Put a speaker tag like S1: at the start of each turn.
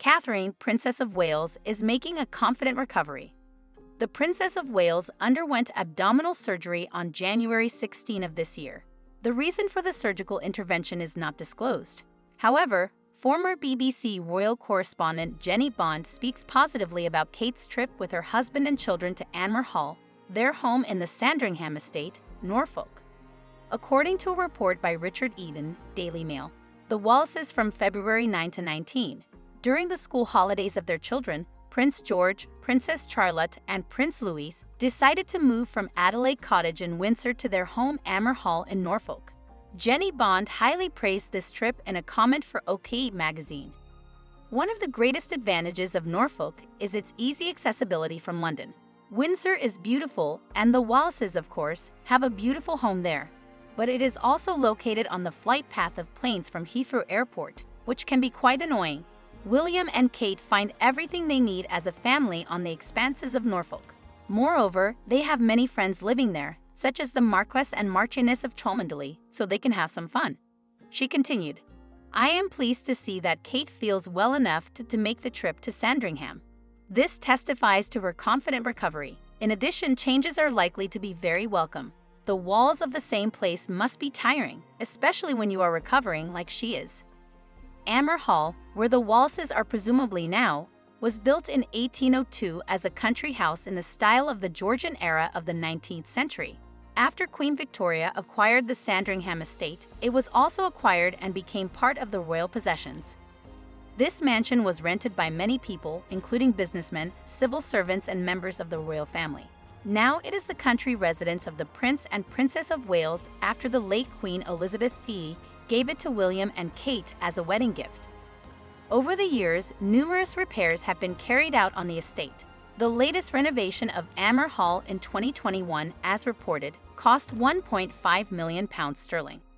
S1: Catherine, Princess of Wales, is making a confident recovery. The Princess of Wales underwent abdominal surgery on January 16 of this year. The reason for the surgical intervention is not disclosed. However, former BBC royal correspondent Jenny Bond speaks positively about Kate's trip with her husband and children to Anmer Hall, their home in the Sandringham estate, Norfolk. According to a report by Richard Eden, Daily Mail, the Wallaces from February 9 to 19, during the school holidays of their children, Prince George, Princess Charlotte, and Prince Louis decided to move from Adelaide Cottage in Windsor to their home Anmer Hall in Norfolk. Jenny Bond highly praised this trip in a comment for OK magazine. One of the greatest advantages of Norfolk is its easy accessibility from London. Windsor is beautiful, and the Wallaces, of course, have a beautiful home there. But it is also located on the flight path of planes from Heathrow Airport, which can be quite annoying. William and Kate find everything they need as a family on the expanses of Norfolk. Moreover, they have many friends living there, such as the Marquess and Marchioness of Cholmondeley, so they can have some fun. She continued, "I am pleased to see that Kate feels well enough to make the trip to Sandringham. This testifies to her confident recovery. In addition, changes are likely to be very welcome. The walls of the same place must be tiring, especially when you are recovering like she is." Anmer Hall, where the Wallaces are presumably now, was built in 1802 as a country house in the style of the Georgian era of the 19th century. After Queen Victoria acquired the Sandringham estate, it was also acquired and became part of the royal possessions. This mansion was rented by many people, including businessmen, civil servants, and members of the royal family. Now it is the country residence of the Prince and Princess of Wales after the late Queen Elizabeth II gave it to William and Kate as a wedding gift. Over the years, numerous repairs have been carried out on the estate. The latest renovation of Anmer Hall in 2021, as reported, cost £1.5 million sterling.